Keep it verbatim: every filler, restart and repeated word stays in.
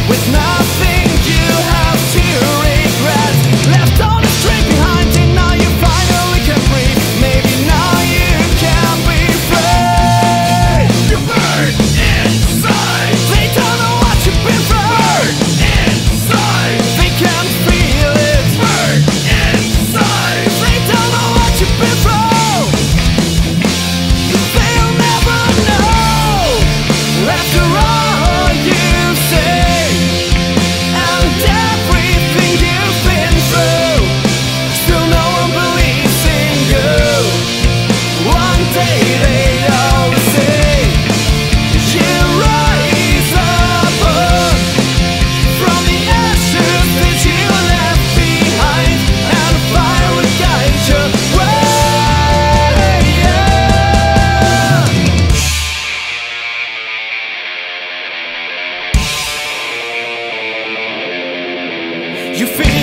with nothing you have to regret. Left on the street behind and now you finally can breathe. Maybe now you can be free. You burn inside. They don't know what you've been through. Burn inside. They can't feel it. Burn inside. They don't know what you've been through. They'll never know. After all you say and everything you've been through, still no one believes in you. One day they all say you rise up from the ashes that you left behind, and fire will guide your way. You feel